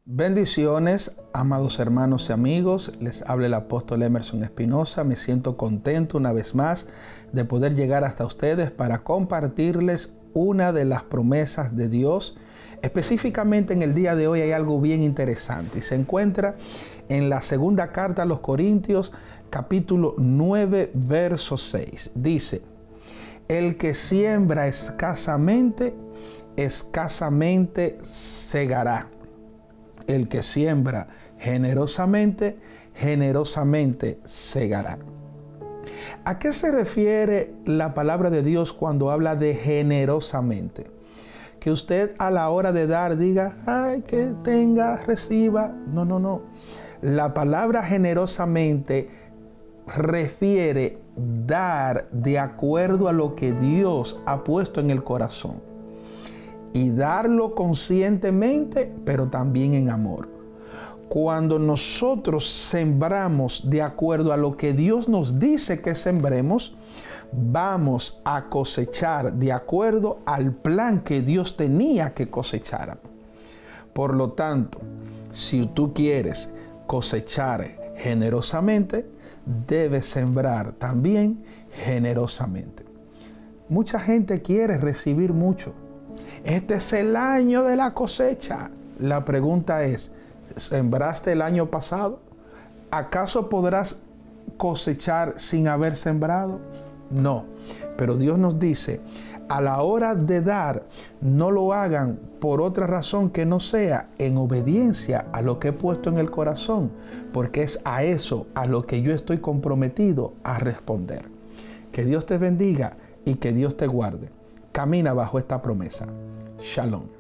Bendiciones, amados hermanos y amigos. Les habla el apóstol Emerson Espinosa. Me siento contento una vez más de poder llegar hasta ustedes para compartirles una de las promesas de Dios. Específicamente en el día de hoy hay algo bien interesante y se encuentra en la segunda carta a los Corintios, capítulo 9, verso 6. Dice: el que siembra escasamente, escasamente segará. El que siembra generosamente, generosamente segará. ¿A qué se refiere la palabra de Dios cuando habla de generosamente? Que usted a la hora de dar diga, ay, que tenga, reciba. No. La palabra generosamente refiere dar de acuerdo a lo que Dios ha puesto en el corazón. Y darlo conscientemente, pero también en amor. Cuando nosotros sembramos de acuerdo a lo que Dios nos dice que sembremos, vamos a cosechar de acuerdo al plan que Dios tenía que cosechara. Por lo tanto, si tú quieres cosechar generosamente, debes sembrar también generosamente. Mucha gente quiere recibir mucho. Este es el año de la cosecha. La pregunta es, ¿sembraste el año pasado? ¿Acaso podrás cosechar sin haber sembrado? No, pero Dios nos dice, a la hora de dar, no lo hagan por otra razón que no sea en obediencia a lo que he puesto en el corazón, porque es a eso a lo que yo estoy comprometido a responder. Que Dios te bendiga y que Dios te guarde. Camina bajo esta promesa. Shalom.